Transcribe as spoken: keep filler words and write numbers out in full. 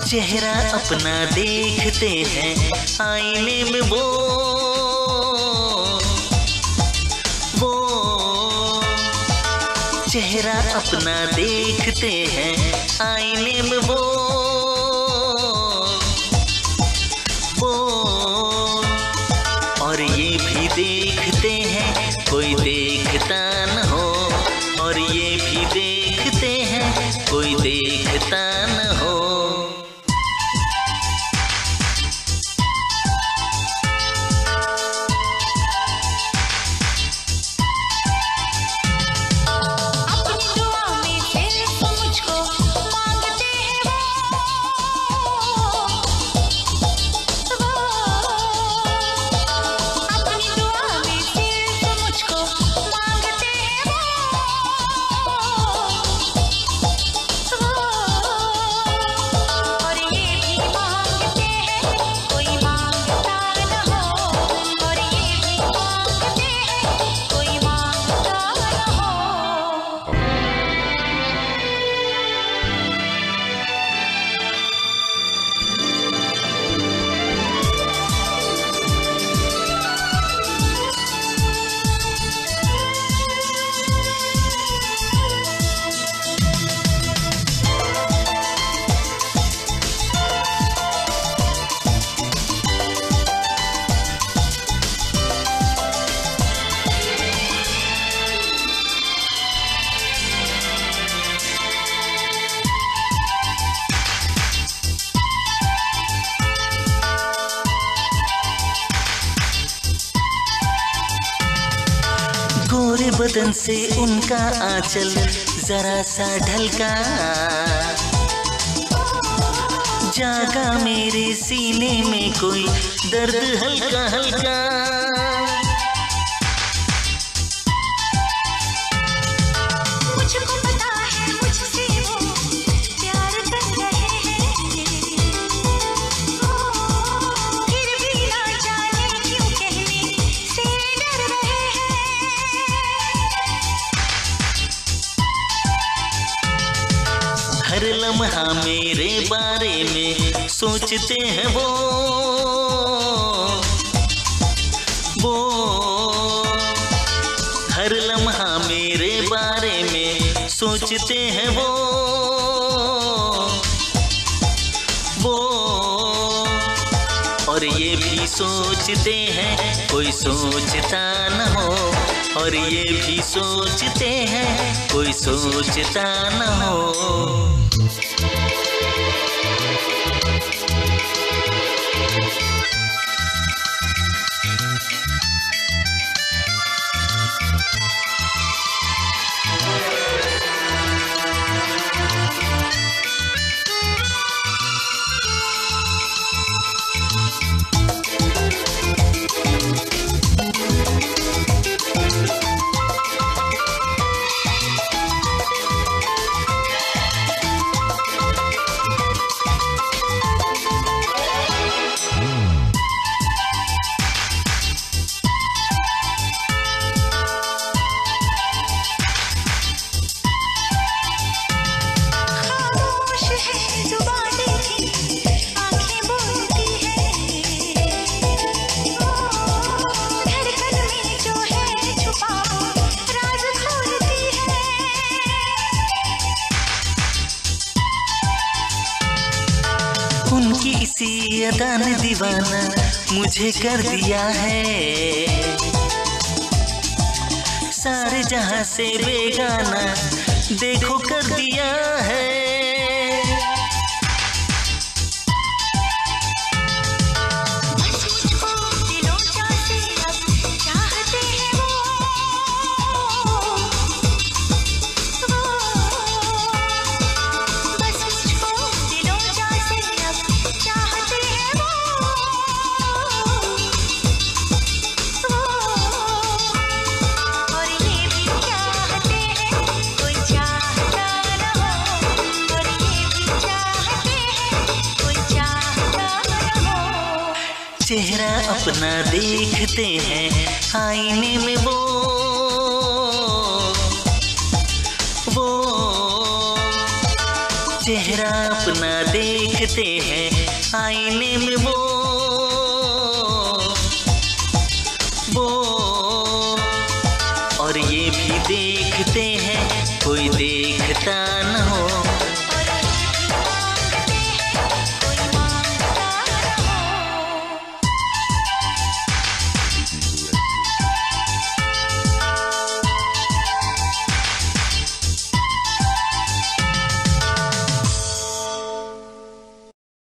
चेहरा अपना देखते हैं आईने में वो वो चेहरा अपना देखते हैं आईने में वो वो और ये भी देखते हैं कोई देखता न हो, और ये भी देखते हैं कोई देखता न हो। गोरे बदन से उनका आंचल जरा सा ढलका, जागा मेरे सीने में कोई दर्द हल्का हल्का। मुझको पता है मुझसे वो प्यार कर रहे हैं, फिर भी ना जाने क्यों कहने से डर रहे हैं। हर लम्हा मेरे बारे में सोचते हैं वो वो हर लम्हा मेरे बारे में सोचते हैं वो वो और ये भी सोचते हैं कोई सोचता न हो, और ये भी सोचते हैं कोई सोचता न हो। उनकी इसी अदा ने दीवाना मुझे कर दिया है, सारे जहां से बेगाना देखो कर दिया है। चेहरा अपना देखते हैं आईने में वो वो चेहरा अपना देख देखते हैं आईने में वो वो और ये भी देखते हैं कोई देखता